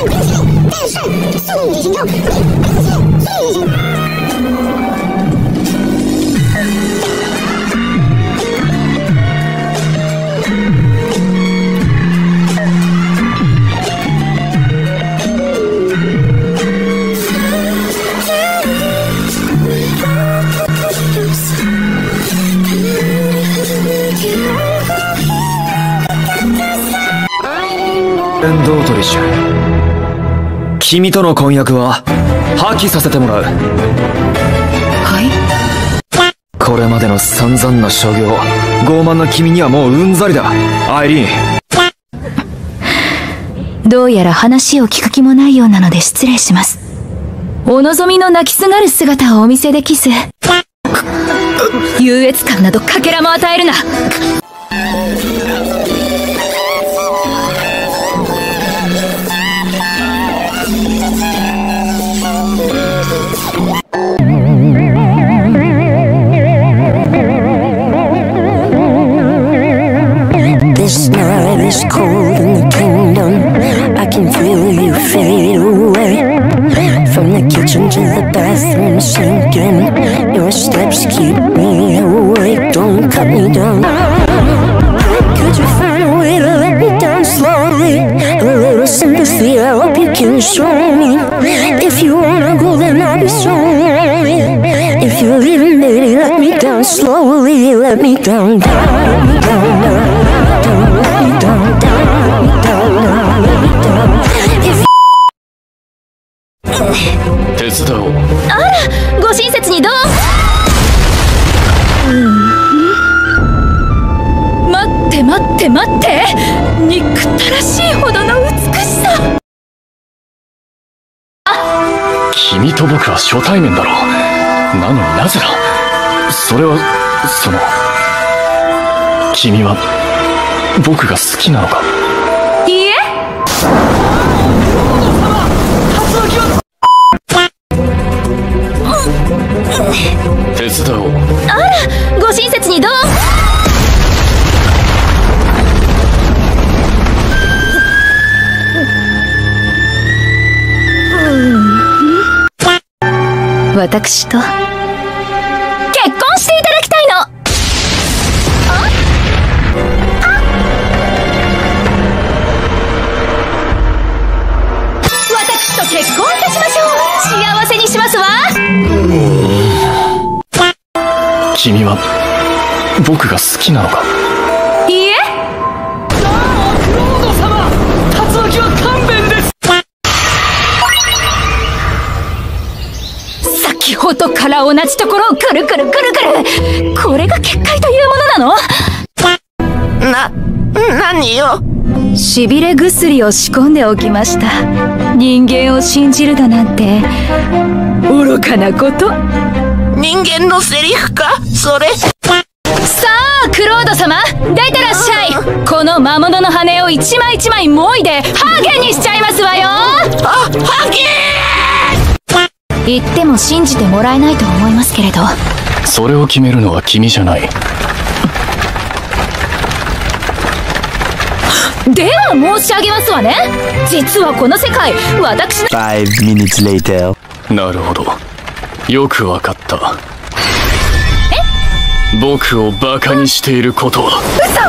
但是送你旅行中， エンドートリッシュ、君との婚約は破棄させてもらう。 はい。 これまでの散々な所業、傲慢な君にはもううんざりだ、アイリーン。どうやら話を聞く気もないようなので失礼します。お望みの泣きすがる姿をお見せできず、優越感などかけらも与えるな。 This night is cold in the kingdom. I can feel you fade away. From the kitchen to the bathroom sinking. Your steps keep me awake. Don't cut me down. Could you find a way to let me down slowly? A little sympathy, I hope you can show me. If you wanna go, then I'll be sorry. If you're leaving, baby, let me down slowly. Let me down, down, let me down, down. 手伝おう。 あら、ご親切にどう。待って待って待って、憎たらしいほどの美しさ。 君と僕は初対面だろう。なのになぜだ。それは君は僕が好きなのか。 いいえ。 手伝おう。 あら、ご親切にどう。私と結婚していただきたいの。私と結婚いたしましょう。幸せにしますわ。 君は僕が好きなのか。 いいえ。 クロード様、竜巻は勘弁です。 先ほどから同じところをくるくるくるくる。これが結界というものなの？ 何よ。 しびれ薬を仕込んでおきました。人間を信じるだなんて愚かなこと。 人間のセリフかそれ。 さあクロード様、出てらっしゃい。この魔物の羽を一枚一枚もいでハーゲンにしちゃいますわよ。 ハゲー。 言っても信じてもらえないと思いますけれど。 それを決めるのは君じゃない。 では申し上げますわね。実はこの世界、私の。 5 minutes later。 なるほど、よくわかった。僕をバカにしていることは。 嘘。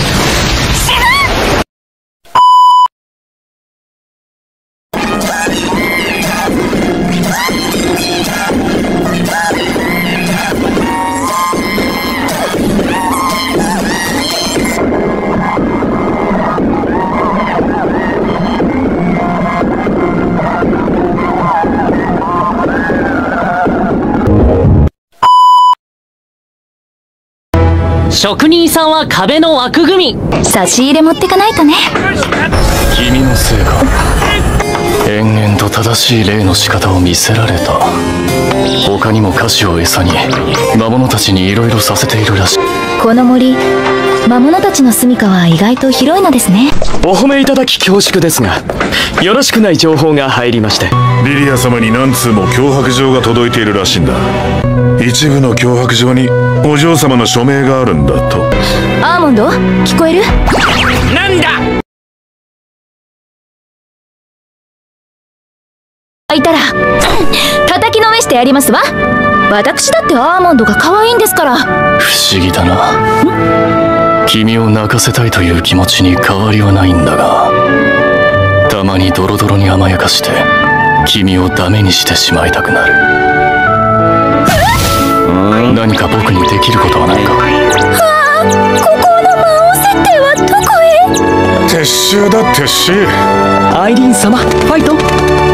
職人さんは壁の枠組み。 差し入れ持ってかないとね。 君のせいか。延々と正しい礼の仕方を見せられた。他にも菓子を餌に魔物たちにいろいろさせているらしい。 この森、魔物たちの住処は意外と広いのですね。 お褒めいただき恐縮ですが、よろしくない情報が入りまして。 リリア様に何通も脅迫状が届いているらしいんだ。一部の脅迫状にお嬢様の署名があるんだと。 アーモンド、聞こえる？ なんだいたら叩きのめしてやりますわ。私だってアーモンドが可愛いんですから。 不思議だな。君を泣かせたいという気持ちに変わりはないんだが、たまにドロドロに甘やかして君をダメにしてしまいたくなる。何か僕にできることはないか。 ここの魔王設定はどこへ？ 撤収だ撤収。 アイリーン様ファイト。